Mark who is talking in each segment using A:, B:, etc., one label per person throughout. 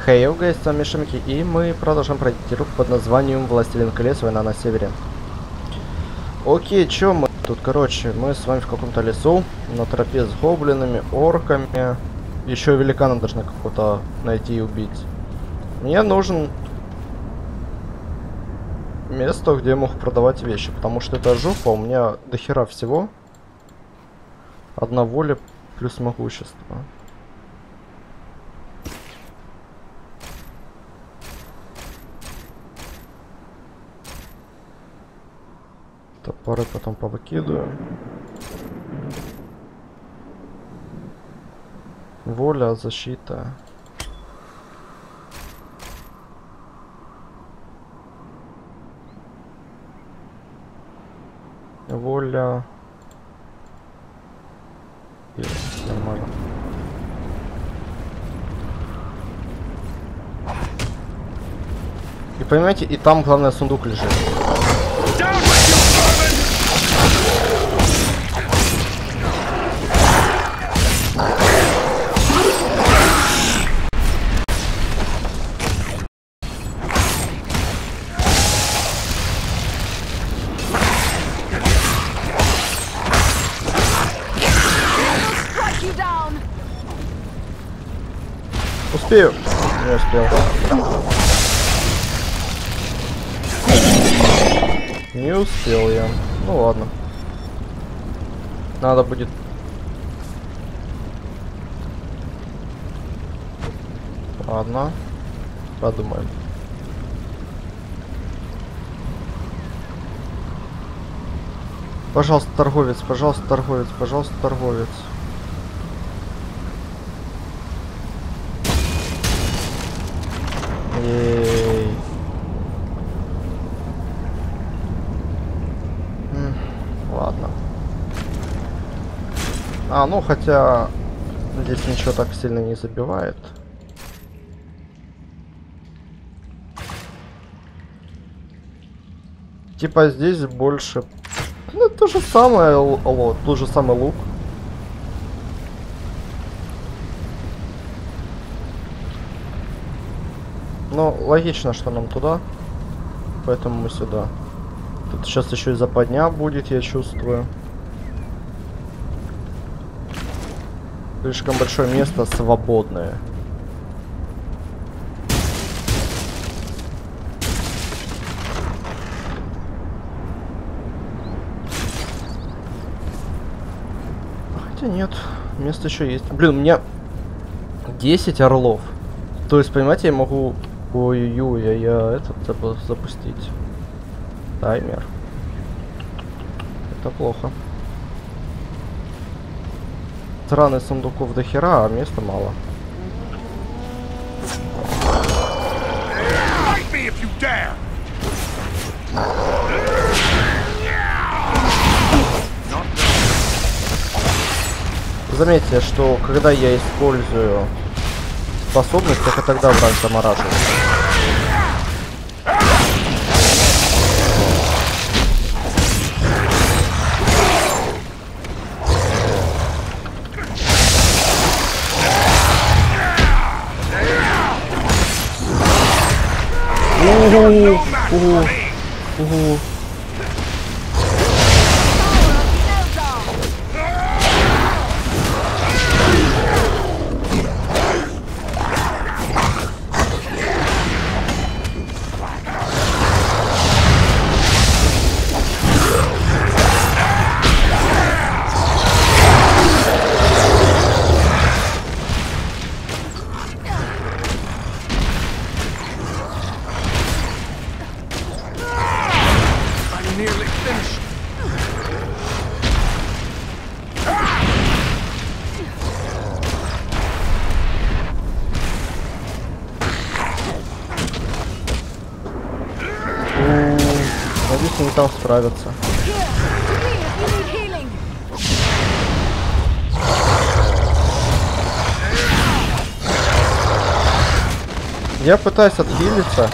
A: Хей, гайс, с вами Шамики, и мы продолжаем пройти игру под названием Властелин колец, Война на севере. Окей, чё мы тут, короче, мы с вами в каком-то лесу, на тропе с гоблинами, орками, еще великана должны какого-то найти и убить. Мне нужен место, где я мог продавать вещи, потому что это жопа, у меня дохера всего. Одна воля плюс могущество. Топоры потом повыкидываю. Воля, защита. Воля. И нормально. И понимаете, и там главное сундук лежит. Успею? Не успел. Не успел я. Ну ладно. Надо будет. Ладно. Подумаем. Пожалуйста, торговец, пожалуйста, торговец, пожалуйста, торговец. Ей. Ладно. Ну хотя здесь ничего так сильно не забивает. Типа здесь больше. Ну то же самое, тот же самый лук. Ну, логично, что нам туда. Поэтому мы сюда. Тут сейчас еще и западня будет, я чувствую. Слишком большое место свободное. Хотя нет, место еще есть. Блин, у меня 10 орлов. То есть, понимаете, я могу... Ой-ой-ой, я этот запустить. Таймер. Это плохо. Страны сундуков до хера, а места мало. Заметьте, что когда я использую способность, только тогда враг замораживает. Угу. Надеюсь, они там справятся. Я пытаюсь отхилиться.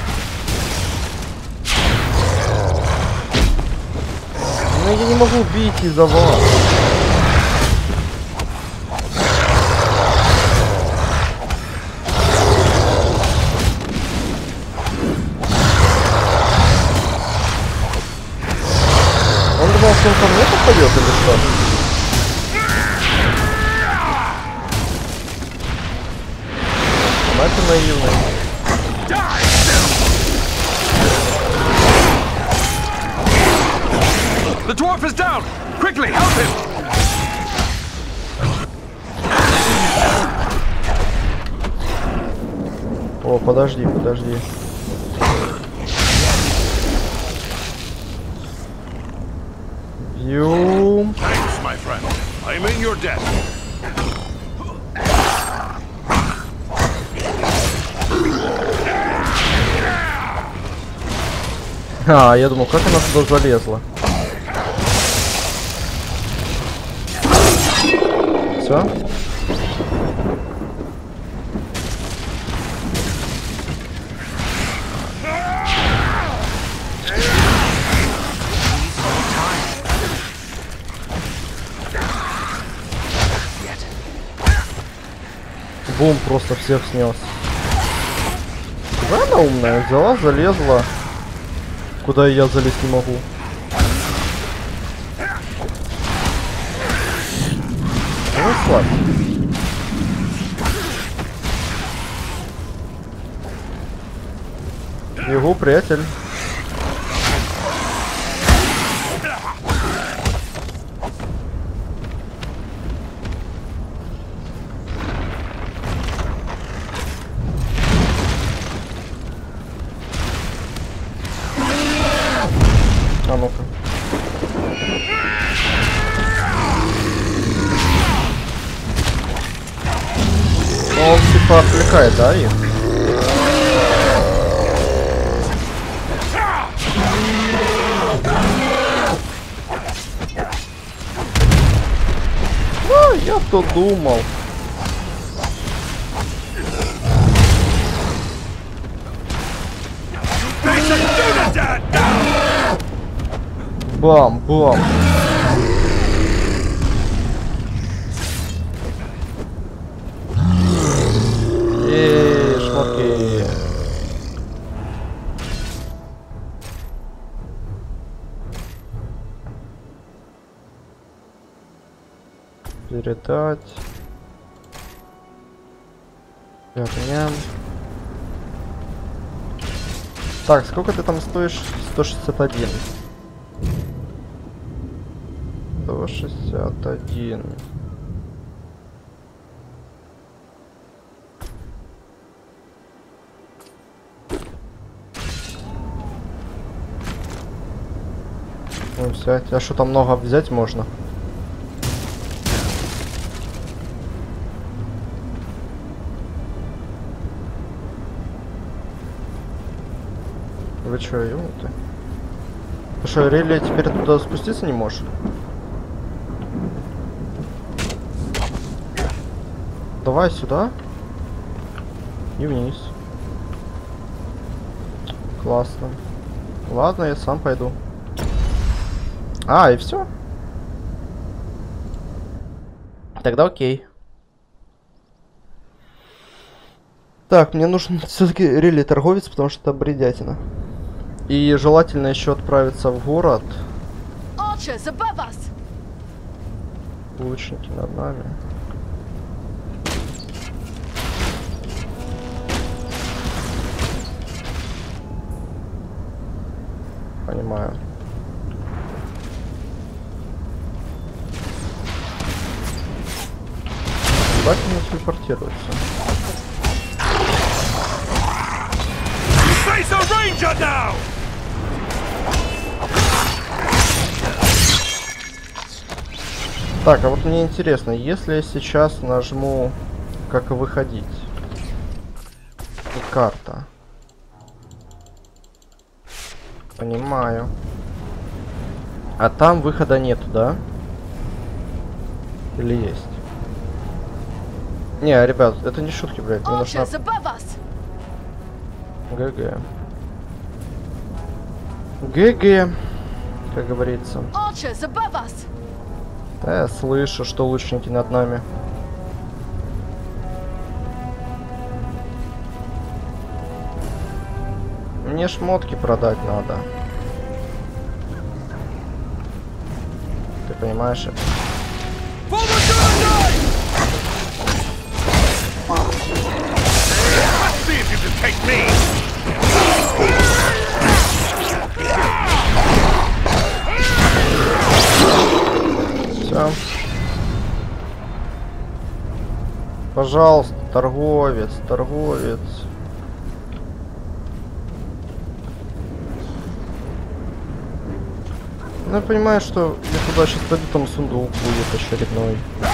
A: Но я не могу убить из-за вас. думал, что он ко мне попадет или что? Ну, это наивный.
B: The dwarf is down! Quickly, help him!
A: О, подожди. Бью.
B: Thanks, my friend. I'm in your debt.
A: А, я думал, как она туда залезла. Все? Бум, просто всех снес. Да, она умная, взяла, залезла. Куда я залезть не могу. Ну, слаб. Бегу, приятель. А ну-ка. Он типа отвлекает, да, их? А, я-то думал. Бам-бам. Шмотки. Передать. Вернем. Так, сколько ты там стоишь? 161. 161. Ну, взять. А что там много взять можно? Вы чё, ёлки? Ты что, Релли теперь туда спуститься не можешь? Давай сюда. И вниз. Классно. Ладно, я сам пойду. А, и все. Тогда окей. Так, мне нужен все-таки Релли торговец, потому что это бредятина. И желательно еще отправиться в город. Лучники над нами. Понимаю. Как мне телепортируется? Так, а вот мне интересно, если я сейчас нажму как выходить и карта. Понимаю. А там выхода нету, да? Или есть? Не, ребят, это не шутки, блядь. Мне нужно... ГГ. ГГ, как говорится. Да, я слышу, что лучники над нами. Мне шмотки продать надо. понимаешь? Все. Пожалуйста, торговец, торговец. Ну, я понимаю, что я туда сейчас пойду, там сундук будет очередной.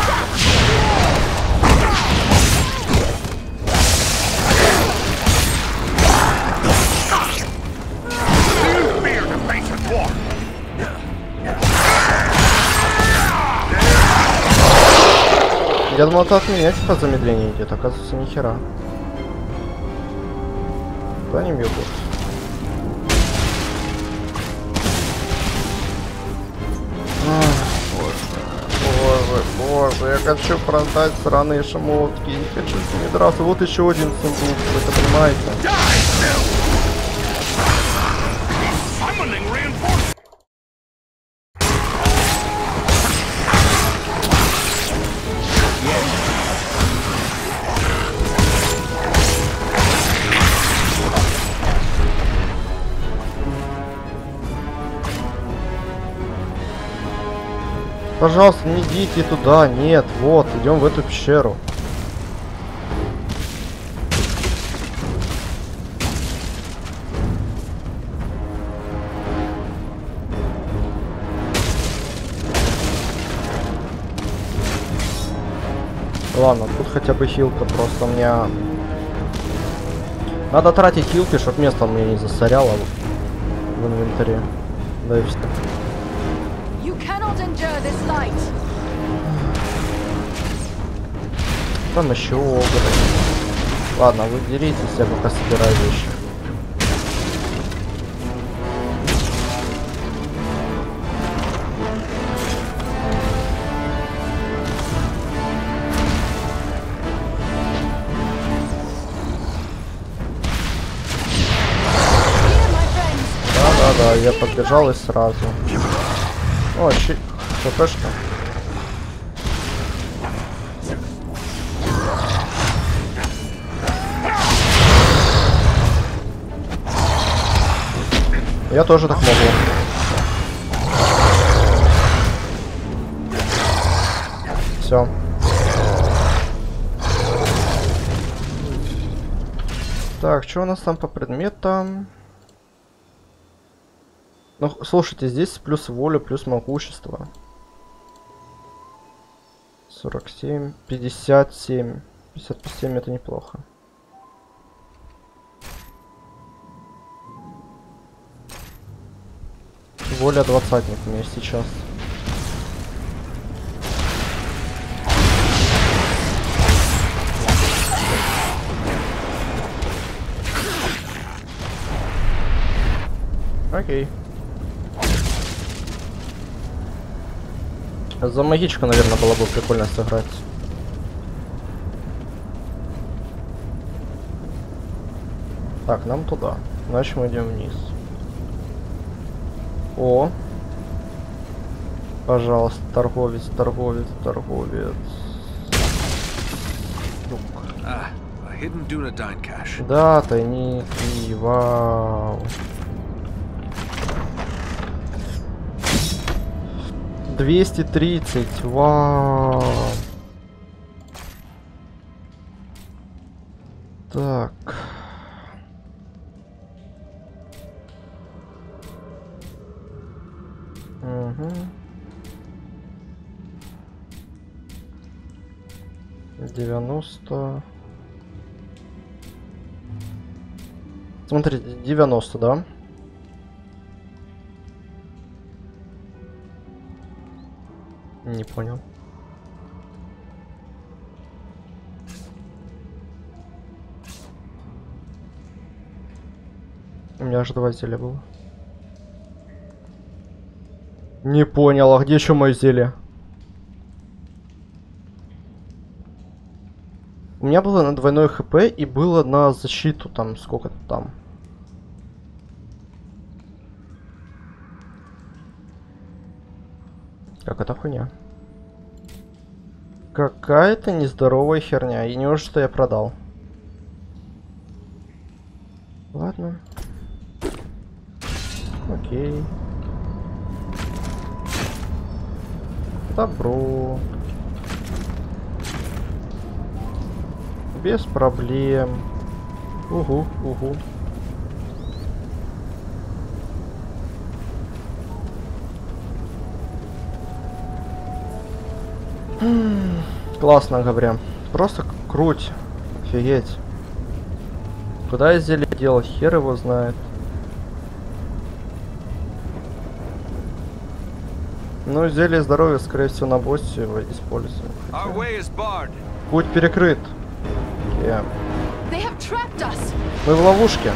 A: Я думал, это от меня типа замедление идет, оказывается, ни хера. Да не бьют. Боже, я хочу продать сраные шмотки, не хочу с ними драться. Вот еще один сундук, вы это понимаете? Пожалуйста, не идите туда, нет, вот, идем в эту пещеру. Ладно, тут хотя бы хилка, просто мне... Надо тратить хилки, чтобы место мне не засоряло в инвентаре. Да и все. Там еще огры. Ладно, вы деритесь, я пока собираю вещи. Да, я подбежал и сразу. О, ХПшка. Я тоже так могу. Все. Так, что у нас там по предметам? Ну, слушайте, здесь плюс воля, плюс могущество. 47, 57. 57 это неплохо. Воля 20-ник у меня сейчас. Окей. За магичку, наверное, было бы прикольно сыграть. Так, нам туда. Значит, мы идем вниз. О! Пожалуйста, торговец, торговец, торговец. Да, тайники, вау. 230, вау. Так. Угу. 90. Смотрите, 90, да? Не понял. У меня аж 2 зелья было. Не понял, а где еще мое зелье? У меня было на двойной хп и было на защиту, там сколько-то там. Как это хуйня? Какая-то нездоровая херня. И не может, что я продал. Ладно. Окей. Добро. Без проблем. Угу, угу. Классно, говоря. Просто круть. Офигеть. Куда я зелье делал? Хер его знает. Ну, зелье здоровья, скорее всего, на боссе его использую. Путь перекрыт. Мы в ловушке.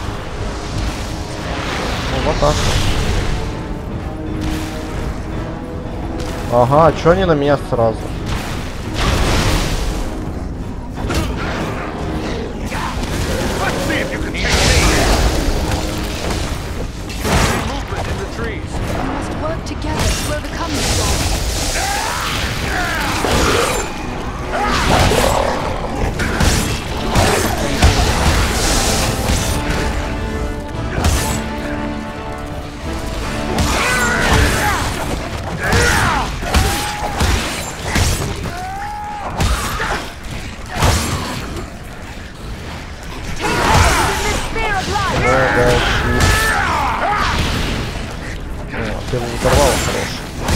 A: Ну, вот так. Ага, чё они на меня сразу? Ты его взорвал, хорош.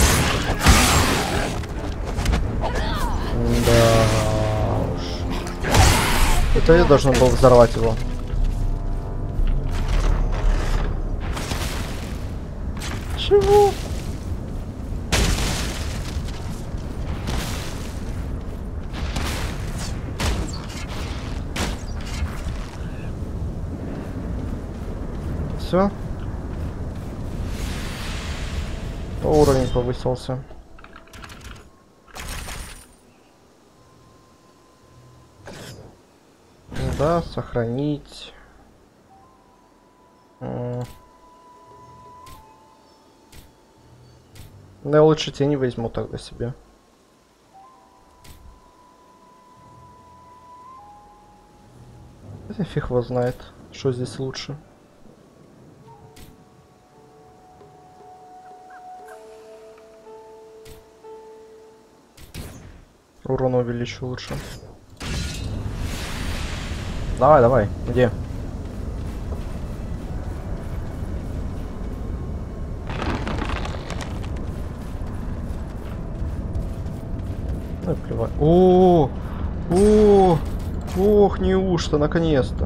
A: Да уж. Это я должен был взорвать его. Чего? Все. Уровень повысился. Да, сохранить. Но я лучше тени возьму тогда себе. Это фиг его знает, что здесь лучше. Урон увеличу лучше. Давай, давай, где? Ну, плевать. О, ох, неужто, наконец-то.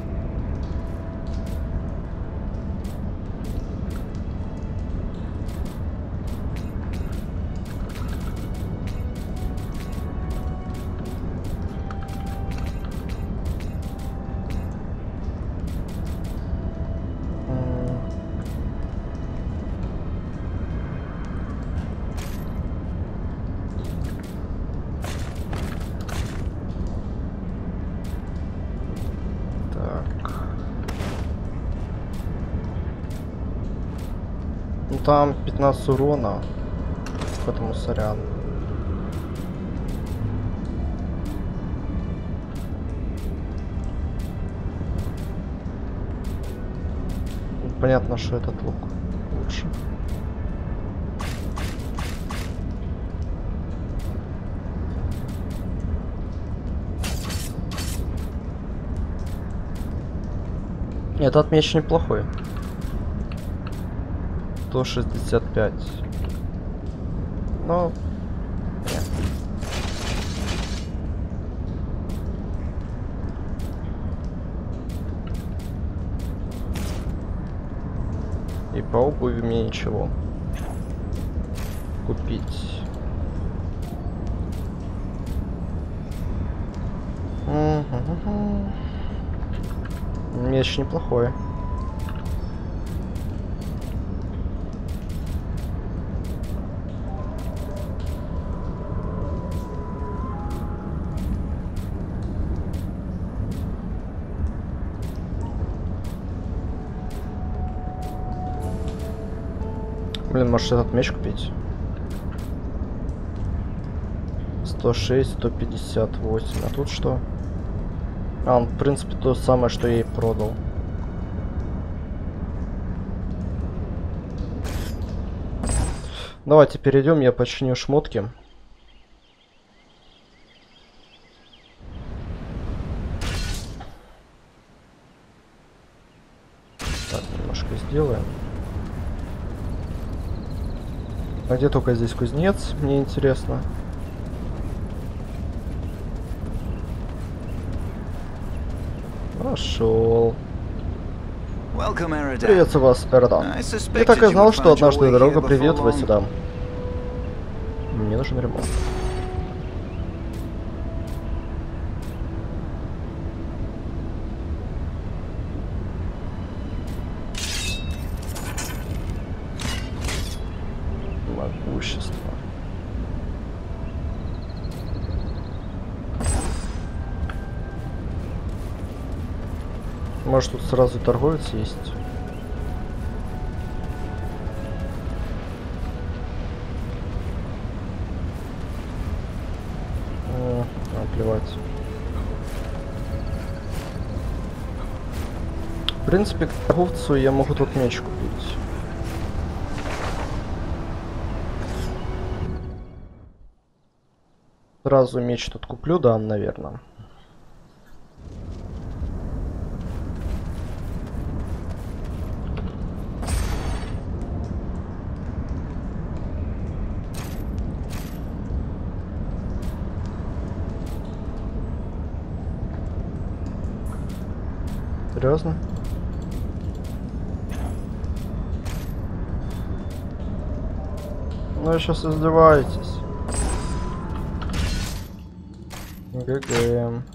A: Ну там 15 урона, поэтому сорян. Понятно, что этот лук лучше. Этот меч неплохой. 165. Но... Нет. И по обуви мне ничего купить. Меч неплохой. Блин, может этот меч купить? 106, 158. А тут что? А, он, в принципе, то самое, что я и продал. Давайте перейдем, я починю шмотки. Так, немножко сделаем. А где только здесь кузнец, мне интересно. Нашел. Приветствую вас, Эрадан. Я так и знал, что однажды дорога приведет вас сюда. Мне нужен ремонт. Могущество. Может, тут сразу торговец есть? Плевать. В принципе, к торговцу я могу тут меч купить. Сразу меч тут куплю, да, наверное. Серьезно? Ну, вы сейчас издеваетесь. ГГ.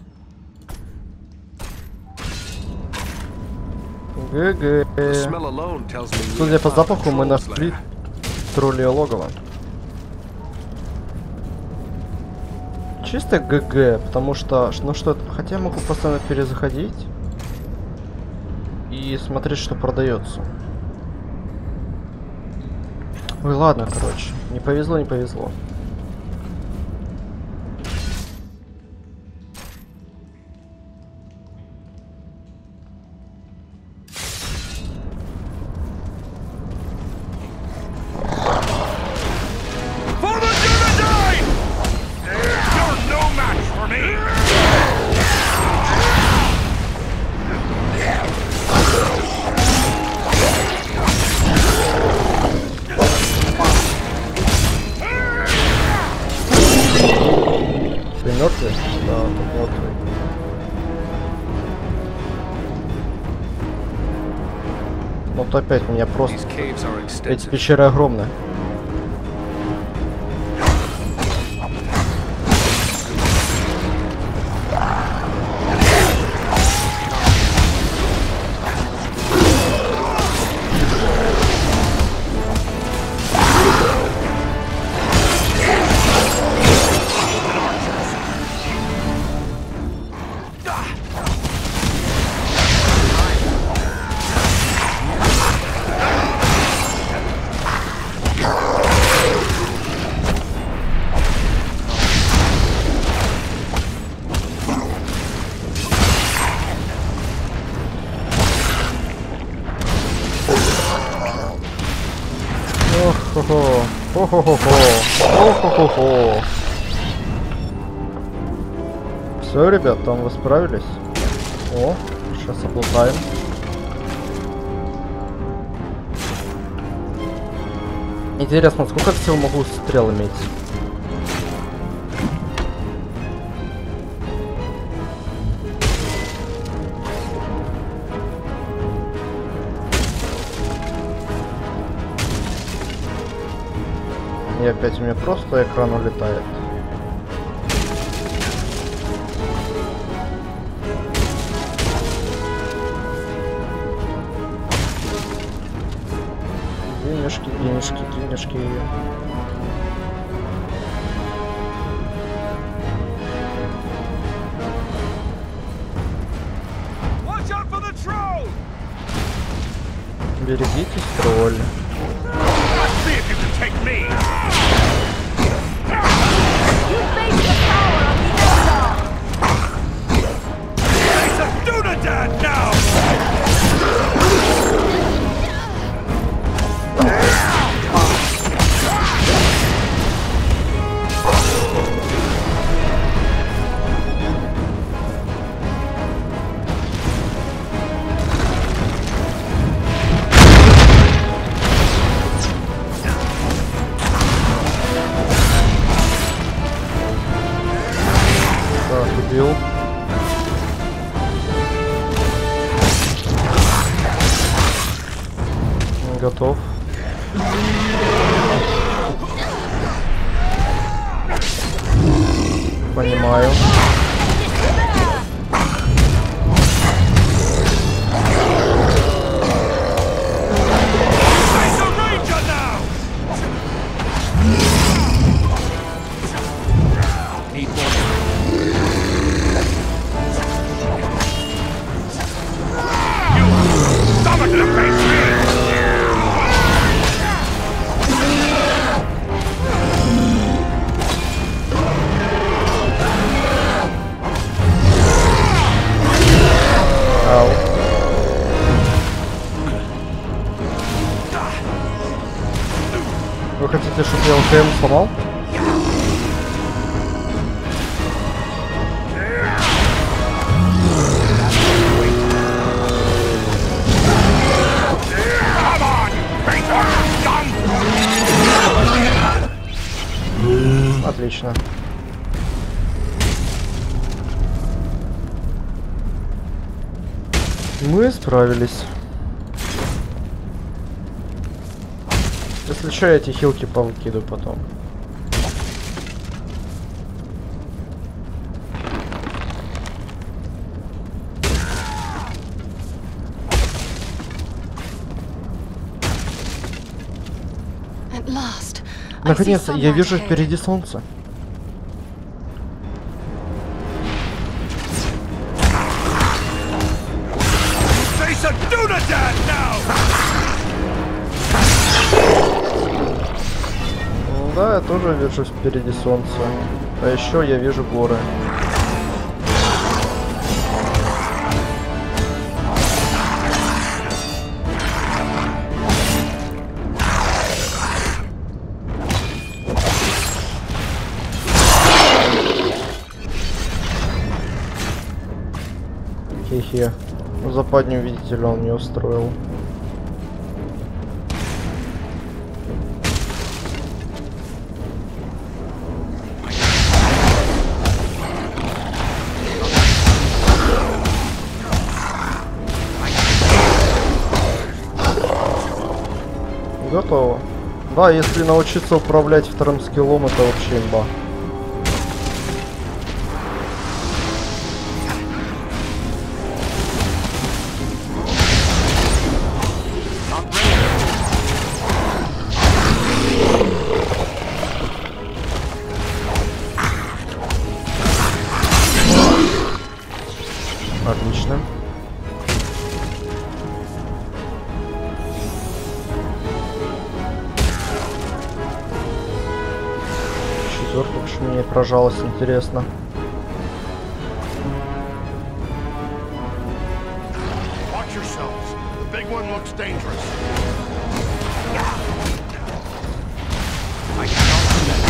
A: ГГ. Судя по запаху, мы нашли троллее логово. Чисто ГГ, потому что, ну что, хотя я могу постоянно перезаходить и смотреть, что продается. Ой, ладно, короче, не повезло, не повезло. Мертвый? Да, он мертвый. Вот опять меня просто... Эти пещеры огромные. Хо-хо-хо. Все, ребят, там вы справились. О, сейчас облутаем. Интересно, сколько всего могу стрел иметь? И опять у меня просто экран улетает. Денежки, денежки, денежки. Берегитесь, тролль.
B: See if you can take me.
C: You face the
B: Dad now!
A: Так, убил. Готов. Понимаю.
B: There's a ranger now! Need you! Stomach in the face!
A: Ау. Вы хотите, чтобы я ЛТМ сломал?
B: Come on, traitor! Scum!
A: Отлично. Мы справились. Если что, я эти хилки повыкидываю потом.
C: At last, I see
A: Наконец-то, я
C: sunlight
A: вижу
C: ahead.
A: впереди солнце.
B: Face a Dunadan now!
A: Да, я тоже вижу впереди солнце. А еще я вижу горы. Хе-хе. Западню, видите ли, он не устроил. Готово. Да, если научиться управлять вторым скиллом, это вообще имба. Отлично. Четвертый, почему не прожалось, интересно.
B: Watch yourselves. The big one looks dangerous. I cannot do that.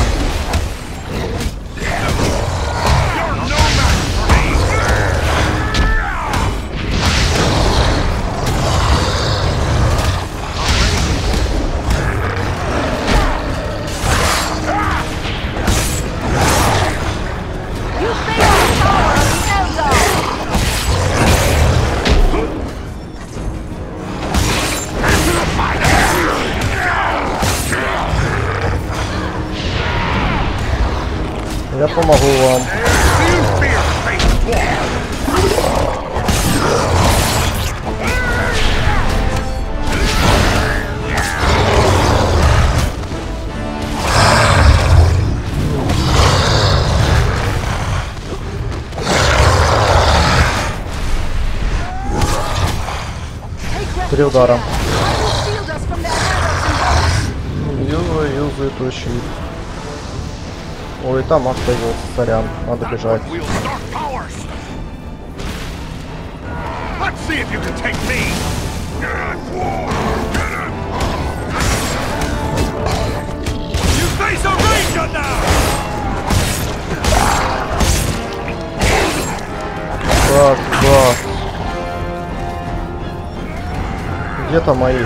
B: You're no match for me!
C: You feel the power of the Eldar!
A: Я помогу вам.
B: You fear face dwarf!
A: Три удара.
C: Shield us from their arrows and bolts.
A: Юзаю твой щит. Ой, там ах появился, сорян. Надо бежать.
B: Wields dark powers! Let's see if you can take me. You face a ranger now.
A: Так, да. Где-то мои.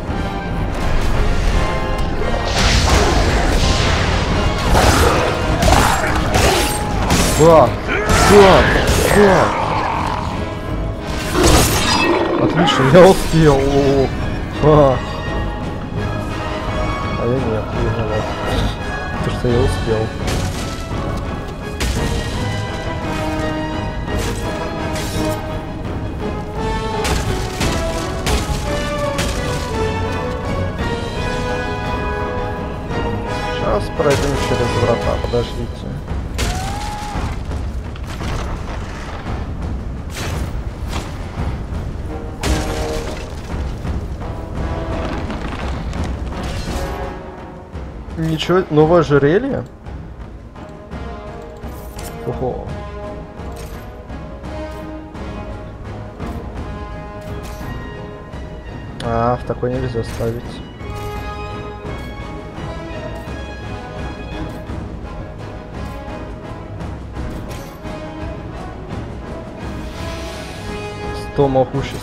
A: Да. Да. Да. Отлично, я успел. Ха. А я нет, я не мог. Потому что я успел. Сейчас пройдем через врата, подождите. Ничего, новое ожерелье? Ого. А, в такой нельзя ставить. Сто могущества.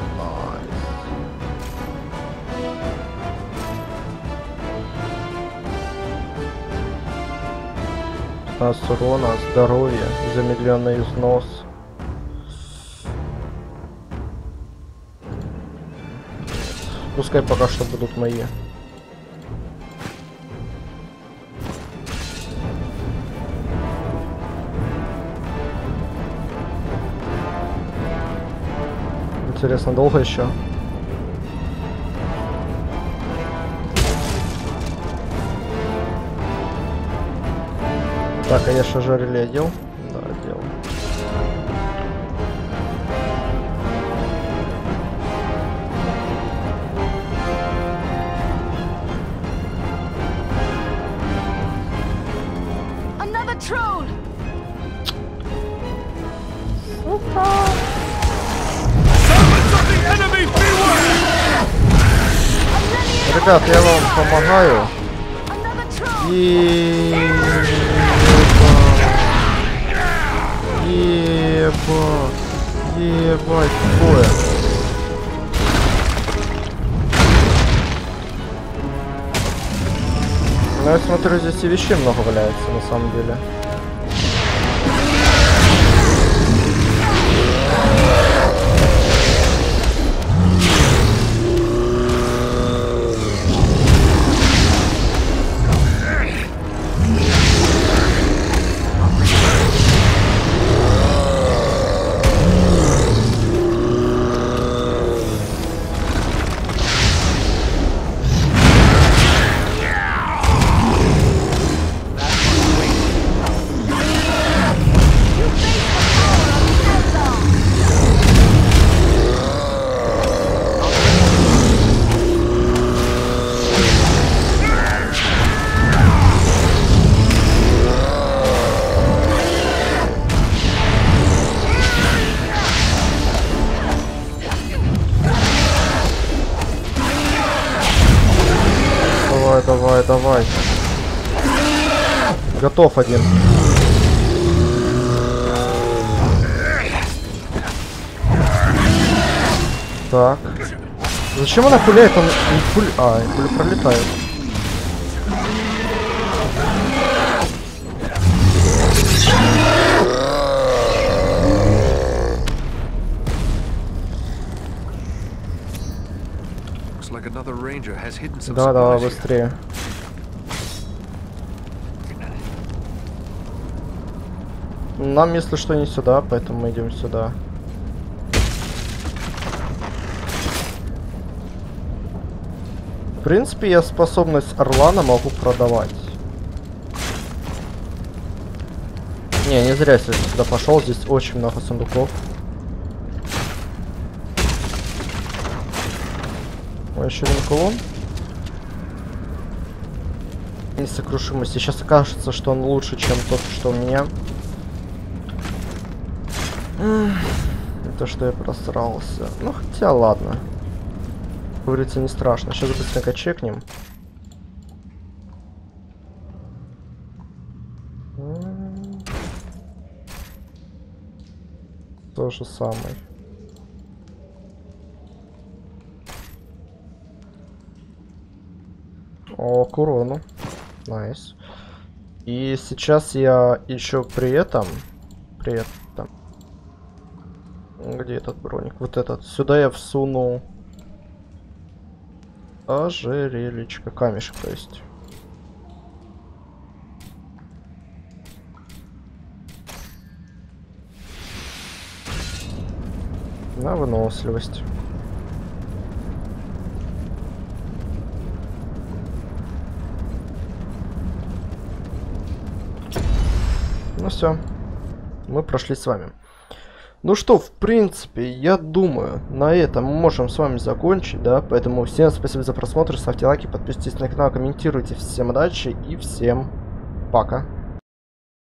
A: Урона, здоровье, замедленный износ. Пускай пока что будут мои. Интересно, долго еще? Так, а я что, ожерелье одел? Да, одел.
C: Another troll!
A: Ребят, я вам помогаю. И ебать, такое. Ну, я смотрю, здесь и вещей много валяется, на самом деле. Давай. Готов один. Так. Зачем она пуляет? Он не пуль... А, пуля пролетает. Да, давай быстрее. Нам, если что, не сюда, поэтому мы идем сюда. В принципе, я способность Орлана могу продавать. Не зря я сюда пошел, здесь очень много сундуков. Ой, еще один кулон. Несокрушимость. Сейчас окажется, что он лучше, чем тот, что у меня. То, что я просрался. Ну, хотя, ладно. Говорится, не страшно. Сейчас быстренько чекнем. То же самое. О, к урону. Найс. И сейчас я еще при этом... Где этот броник? Вот этот. Сюда я всуну... ожерельечко. Камешек, то есть. На выносливость. Ну все, мы прошли с вами. Ну что, в принципе, я думаю, на этом мы можем с вами закончить, да, поэтому всем спасибо за просмотр, ставьте лайки, подписывайтесь на канал, комментируйте, всем удачи и всем пока.